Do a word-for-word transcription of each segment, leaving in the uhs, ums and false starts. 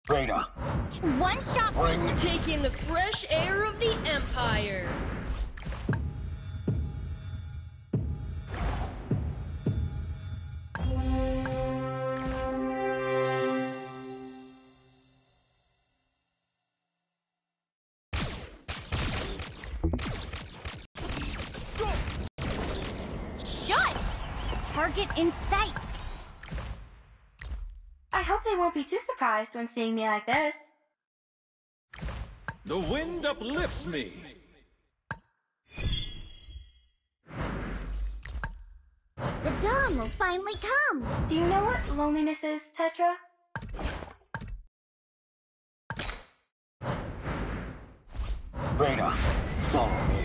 Rada. One shot. Bring. Taking the fresh air of the Empire. Shot! Target in sight. I hope they won't be too surprised when seeing me like this. The wind uplifts me. The dawn will finally come. Do you know what loneliness is, Tetra? Rada. Follow me.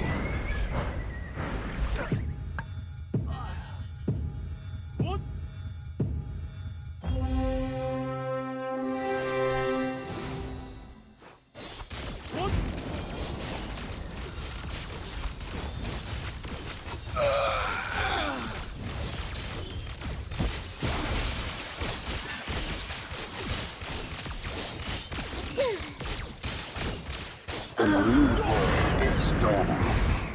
What? What? The new world is dawning.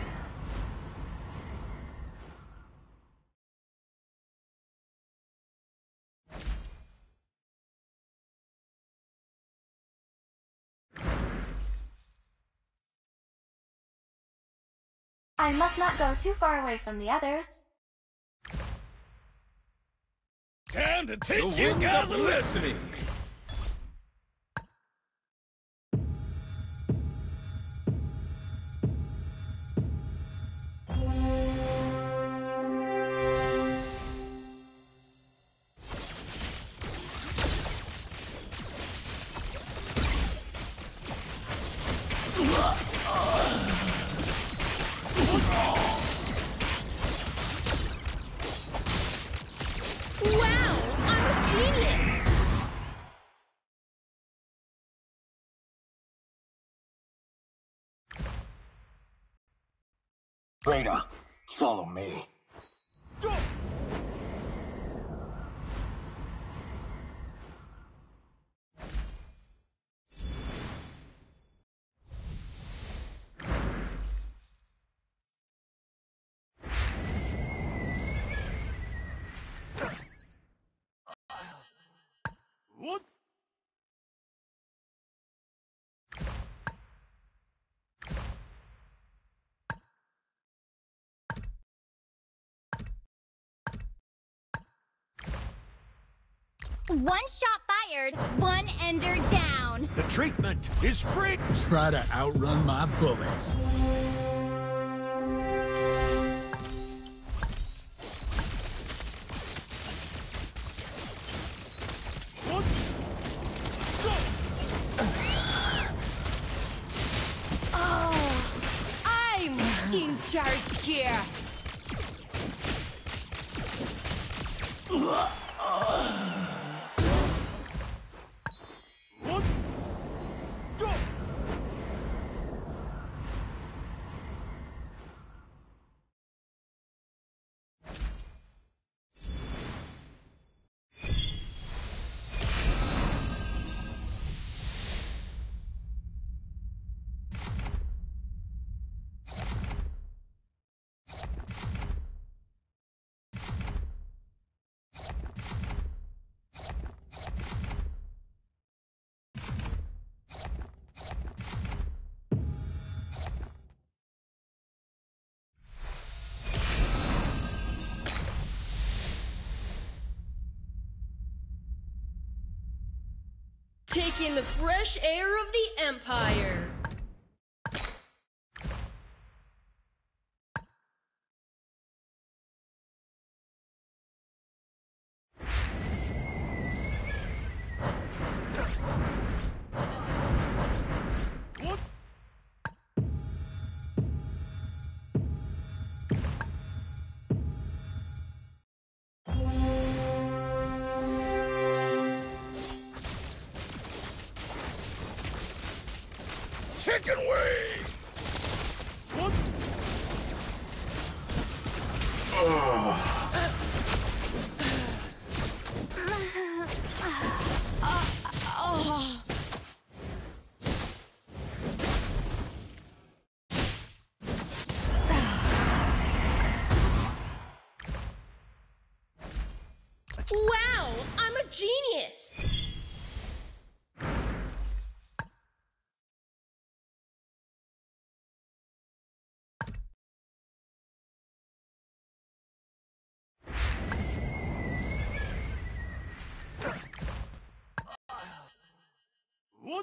I must not go too far away from the others. Time to teach you guys a lesson. Wow, I'm a genius. Rada. Follow me. What? One shot fired, one ender down. The treatment is free. Try to outrun my bullets. What? Oh, I'm in charge here. What? Go! Taking the fresh air of the Empire. What? Chicken wing! What? Oh. Wow, I'm a genius! What?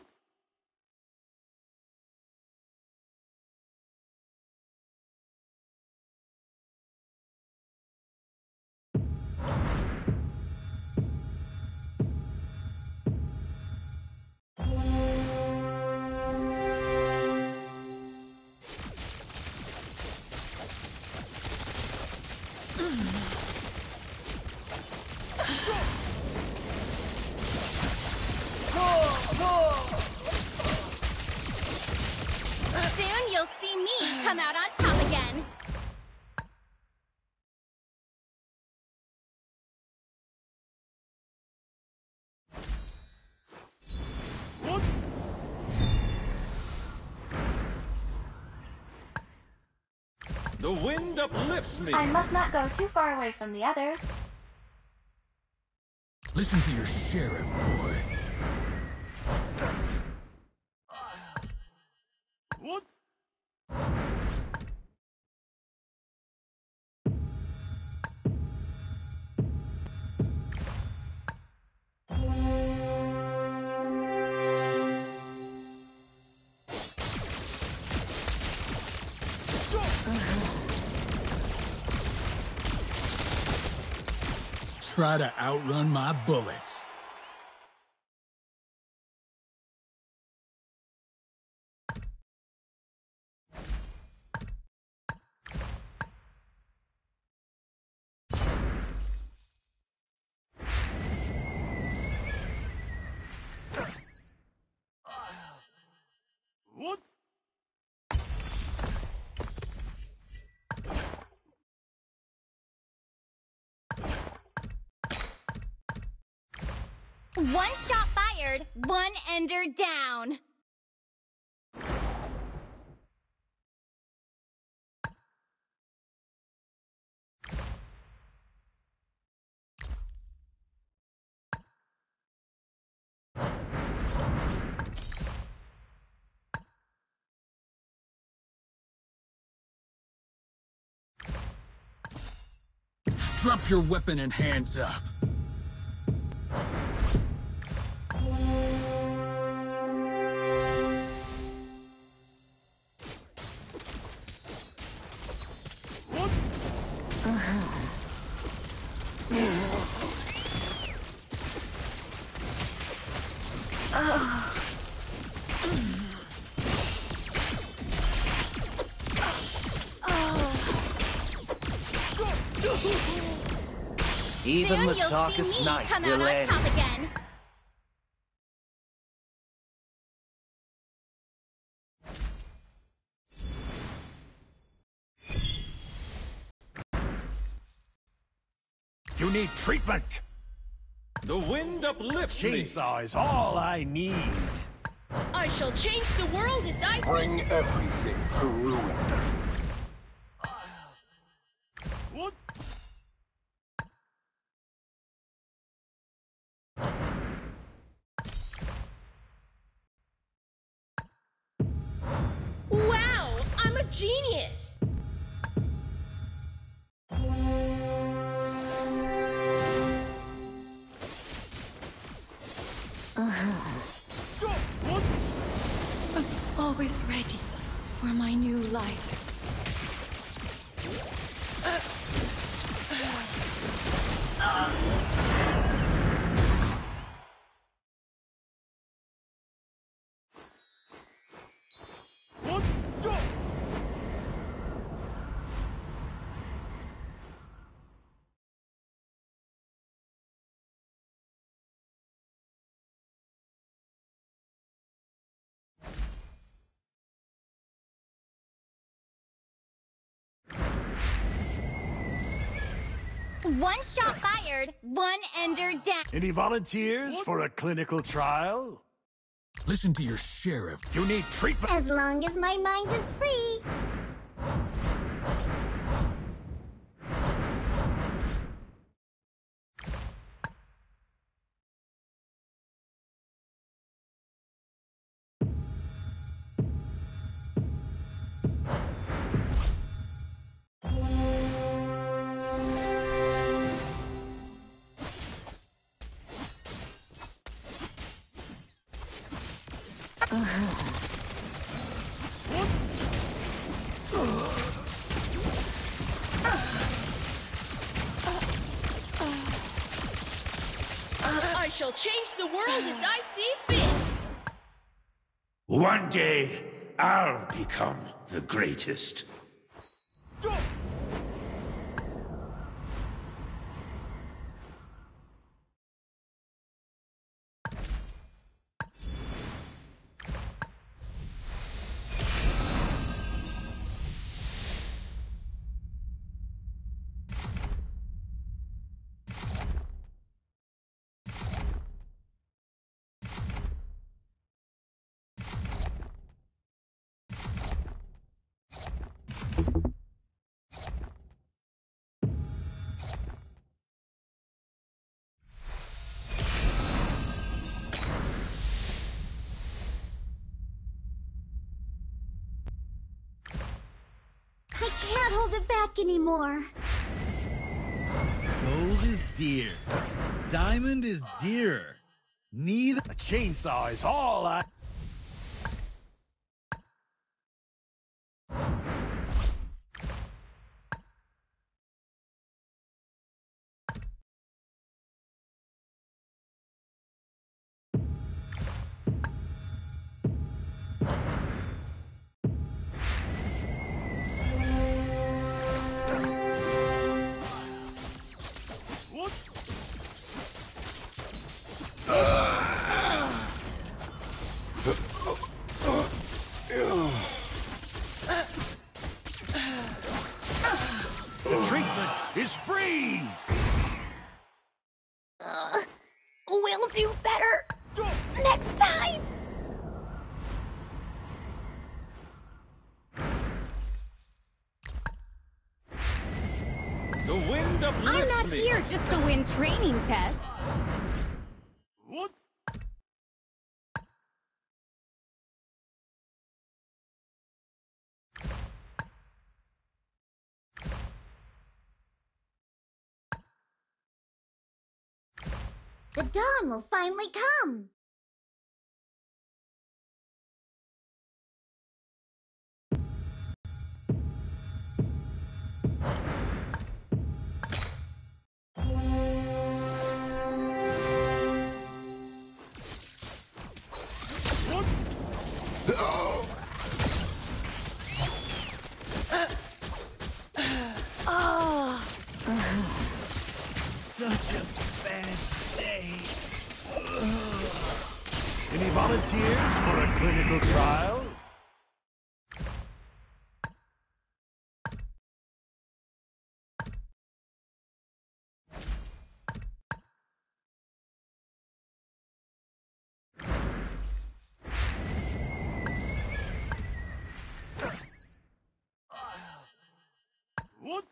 Soon you'll see me come out on top again. What? The wind uplifts me. I must not go too far away from the others. Listen to your sheriff, boy. What? Try to outrun my bullets. What? One shot fired, one ender down. Drop your weapon and hands up. Even Soon the you'll darkest see me night come out will on end. top again. You need treatment. The wind uplifts me. Chainsaw is all I need. I shall change the world as I... Bring everything to ruin. What? Wow, I'm a genius! Always ready for my new life. What? Go! One shot fired, one ender down. Any volunteers for a clinical trial? Listen to your sheriff. You need treatment. As long as my mind is free. I shall change the world as I see fit. One day, I'll become the greatest. I can't hold it back anymore. Gold is dear. Diamond is dearer. Neither. A chainsaw is all I... The treatment is free! Uh, we'll do better next time! The wind uplifts I'm not me. here just to win training tests. What? The dawn will finally come. Such a bad day. Any volunteers for a clinical trial? What?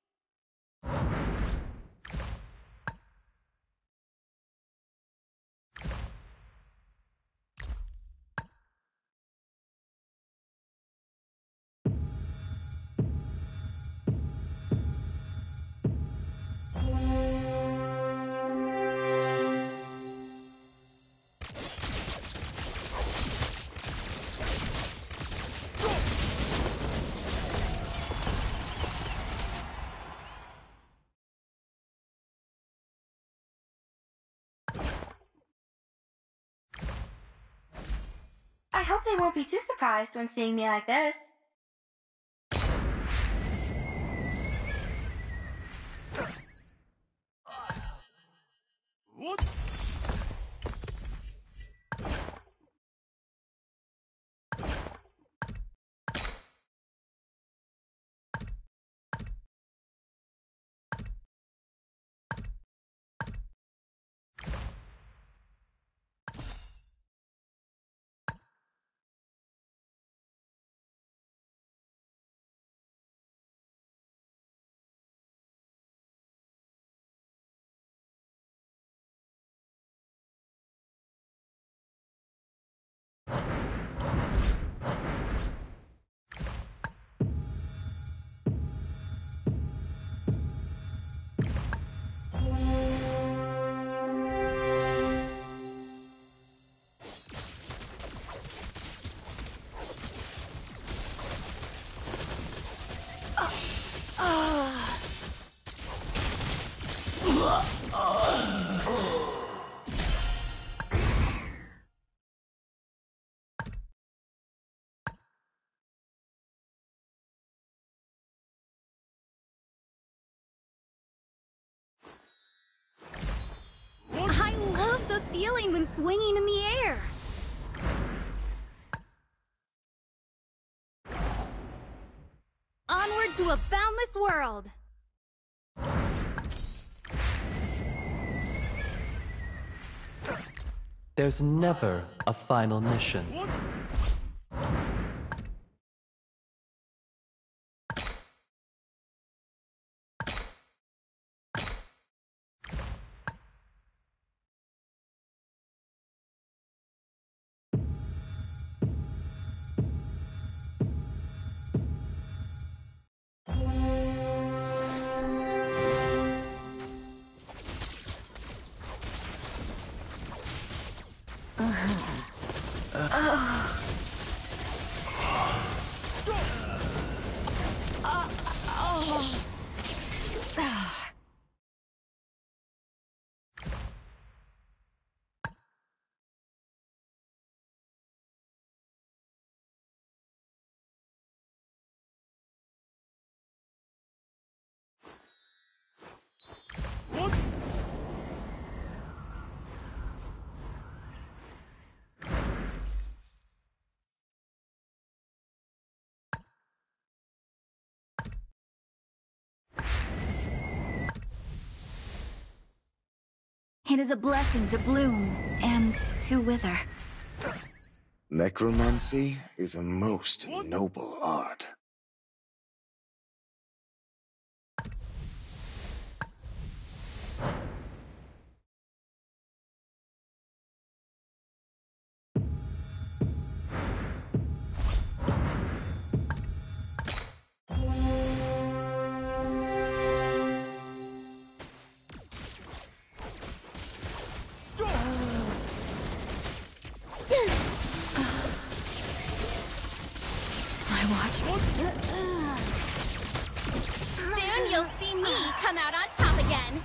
I hope they won't be too surprised when seeing me like this. What? feeling when swinging in the air. Onward to a boundless world. There's never a final mission. It is a blessing to bloom and to wither. Necromancy is a most noble art. Soon you'll see me come out on top again.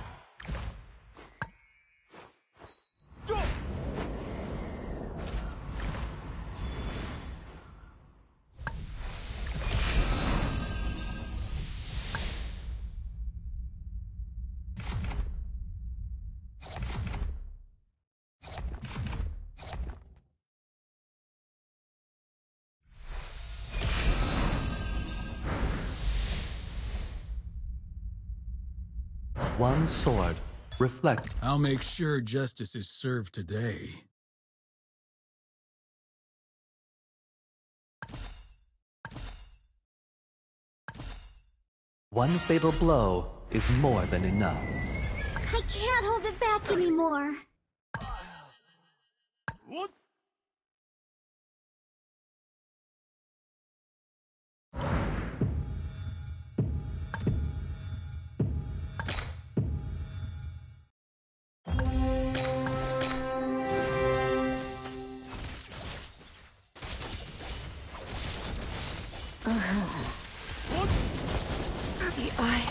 One sword. Reflect. I'll make sure justice is served today. One fatal blow is more than enough. I can't hold it back anymore. What? The eye.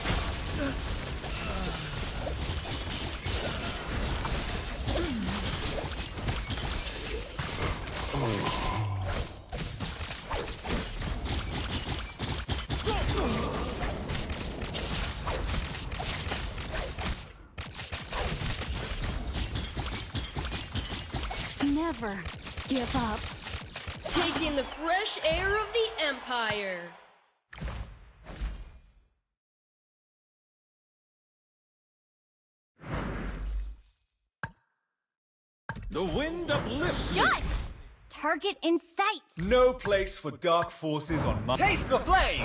Never give up. Taking the fresh air of the Empire. The wind uplifts. Shut! Target in sight. No place for dark forces on my— Taste the flame!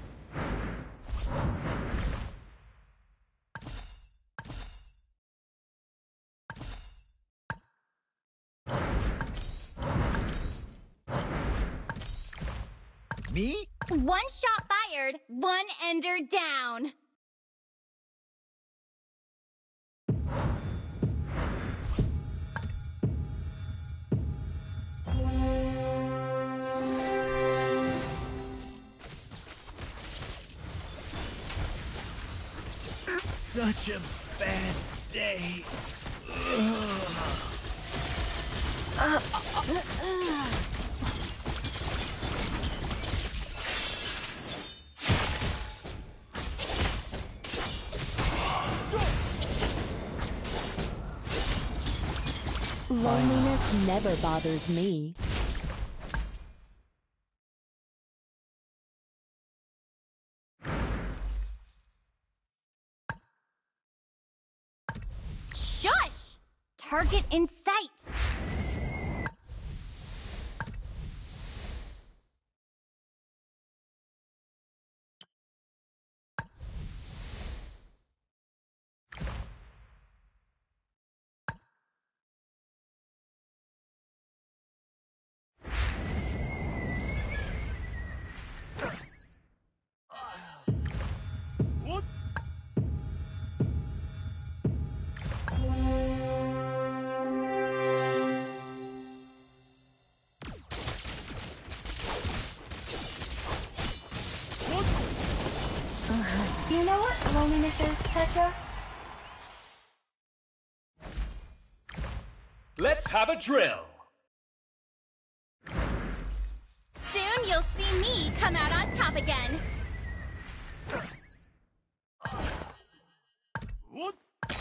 Me? One shot fired, one ender down. Such a bad day. Uh, uh, uh. Loneliness never bothers me. Shush! Target in sight! You know what loneliness is, Petra? Let's have a drill. Soon you'll see me come out on top again. What?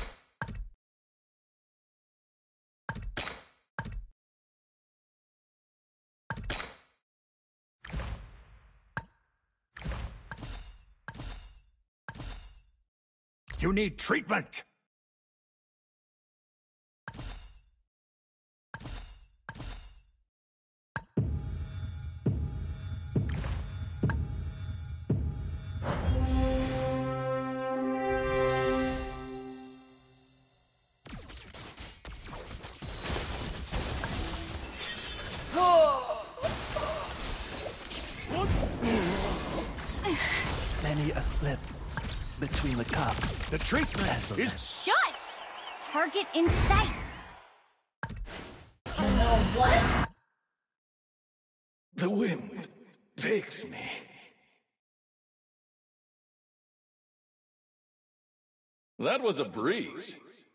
You need treatment. Many a slip between the cup. The treatment is... Shush! Target in sight! The wind takes me. That was a breeze.